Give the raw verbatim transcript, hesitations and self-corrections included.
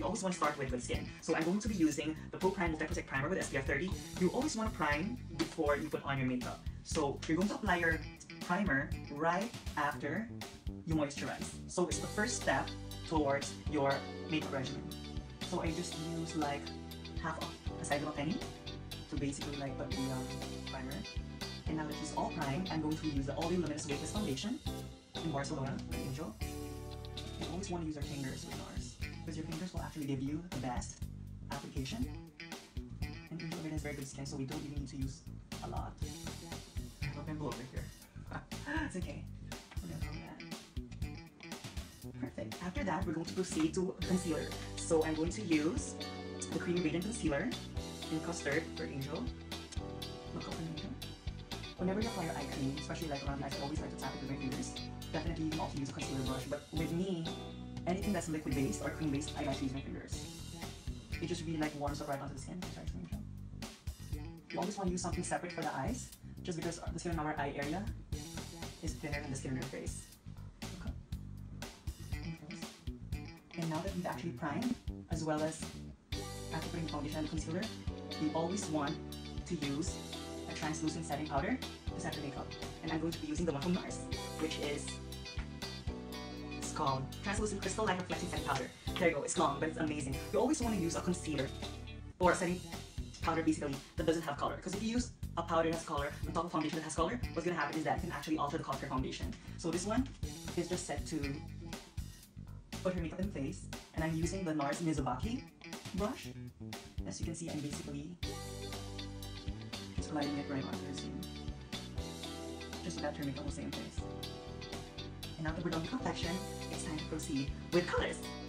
we always want to start with good skin. So I'm going to be using the Pro Prime Multi Protect Primer with S P F thirty. You always want to prime before you put on your makeup. So you're going to apply your primer right after you moisturize. So it's the first step towards your makeup regimen. So I just use like half of a side of a penny to basically like put the um, primer. And now that it's all primed, I'm going to use the All-in Luminous Weightless Foundation in Barcelona by Angel. You always want to use your fingers with Nars, because your fingers will actually give you the best application. And Angel already has very good skin, so we don't even need to use a lot. I have a pimple over here. It's okay. We're gonna cover that. Perfect. After that, we're going to proceed to concealer. So I'm going to use the Creamy Radiant Concealer in Custard for Angel. Look up for Angel. Whenever you apply your eye cream, especially like around the eyes, I always like to tap it with my fingers. Definitely you can also use a concealer brush, but with me, anything that's liquid based or cream based, I like to use my fingers. It just really like warms up right onto the skin. You always want to use something separate for the eyes, just because the skin on our eye area is thinner than the skin on your face. Okay. And now that we've actually primed, as well as after putting foundation and concealer, you always want to use a translucent setting powder to set your makeup. And I'm going to be using the one from Nars, which is, it's called Translucent Crystal Light Reflecting Setting Powder. There you go, it's long, but it's amazing. You always want to use a concealer or a setting powder basically that doesn't have color. Because if you use a powder that has color on top of foundation that has color, what's going to happen is that it can actually alter the color of your foundation. So this one is just set to put your makeup in place. And I'm using the Nars Mizubaki brush. As you can see, I'm basically just gliding it right onto your skin, just so that your makeup will stay in place. And now that we're done with complexion, it's time to proceed with colors.